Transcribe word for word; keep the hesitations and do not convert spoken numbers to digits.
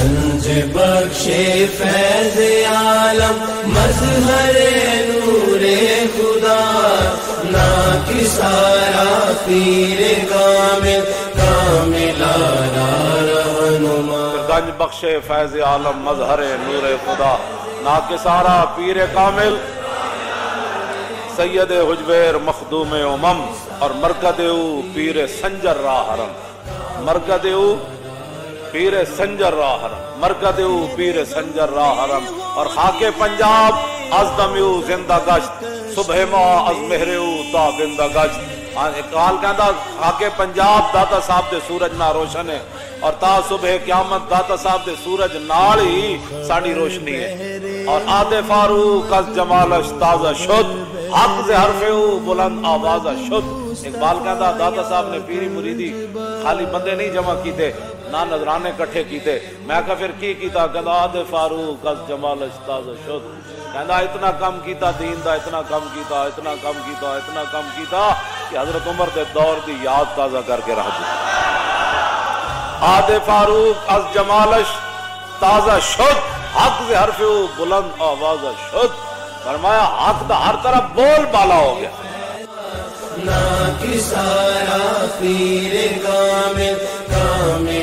گنج بخش فیض عالم مظہر نور خدا نا کی سارا پیر کامل کاملانہ رہنما. گنج بخش فیض عالم مظہر نور خدا نا کے سارا پیر کامل سید حجویر مخدوم امم اور مرکد او پیر سنجر راہ حرم. مرکد او پیر سنجر راہ حرم مرکد او پیر سنجر راہ حرم. اور خاک پنجاب از دمیو زندہ گشت صبح ماہ از مہر او تا بندہ گشت. اقبال کہندا خاک پنجاب داتا صاحب دے سورج نہ روشن ہے اور تا صبح قیامت داتا صاحب دے سورج نال ہی ساڑی روشنی ہے. اور آدھے فاروق از جمالش تازہ شد حق سے حرف او بلند آوازہ شد. اقبال کہندا داتا صاحب نے پیری مریدی خالی بندے نہیں جمع کیتے نہ نظرانے کٹھے کیتے. میں کہا پھر کی کیتا؟ کہندا آدھے فاروق از جمالش تازہ شد. کہندا اتنا کم کیتا دین دا اتنا کم کیتا اتنا کم کیتا اتنا کم کیتا کہ حضرت عمر دے دور دی یاد تازہ کر کے رہ دی. آدھے فاروق از جمالش تازہ شد حق سے حرف او بلند آوازہ شد. فرمایا حق دا ہر طرف بول بالا ہو گیا. نا کی سارا پیر کامل کامل